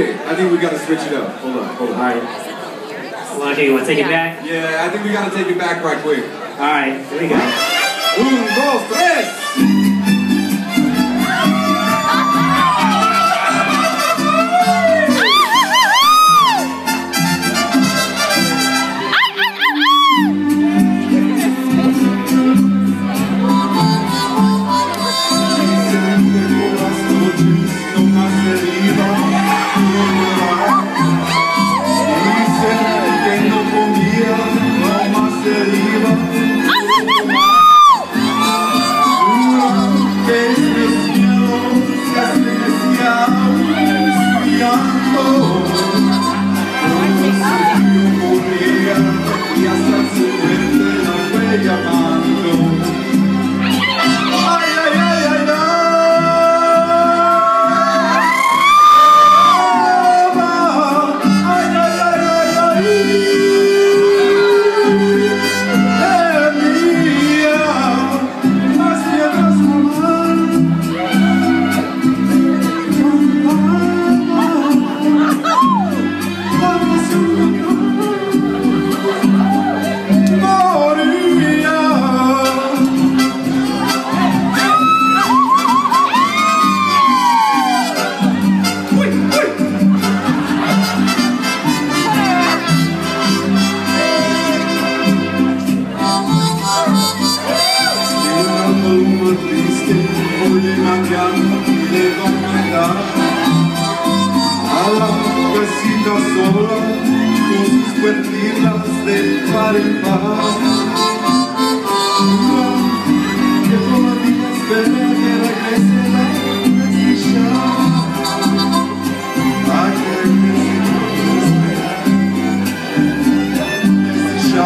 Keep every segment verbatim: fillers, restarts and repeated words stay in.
J, I think we gotta switch it up. Hold on, hold on. Alright. Well, okay, you want to take it back? Yeah, I think we gotta take it back right quick. Alright, here we go. Un, dos, tres! A la casita sola con sus puertitas de par en par, que todavía espera que regrese la mesilla. Ay, que regrese la mesilla.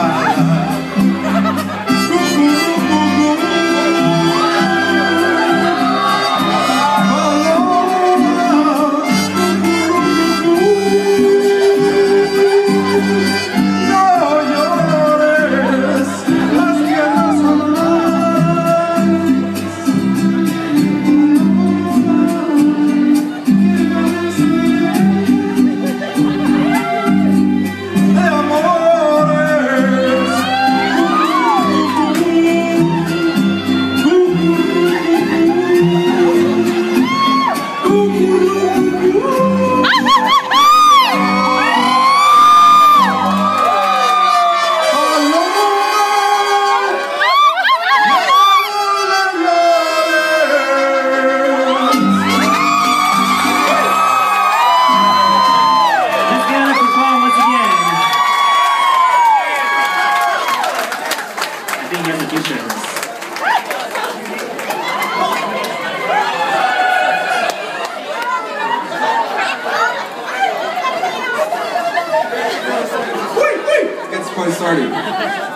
Let's get this party started.